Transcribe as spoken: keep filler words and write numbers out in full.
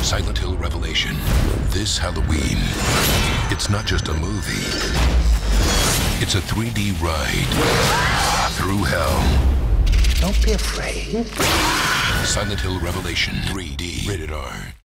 Silent Hill Revelation. This Halloween, it's not just a movie. It's a three D ride through hell. Don't be afraid. Silent Hill Revelation three D. Rated R.